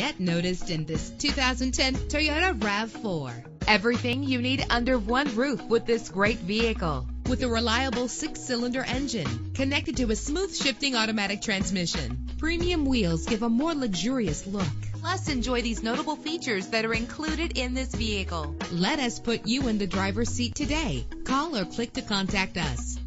get noticed in this 2010 Toyota RAV4. Everything you need under one roof with this great vehicle. With a reliable 6-cylinder engine connected to a smooth shifting automatic transmission, premium wheels give a more luxurious look. Plus, enjoy these notable features that are included in this vehicle. Let us put you in the driver's seat today. Call or click to contact us.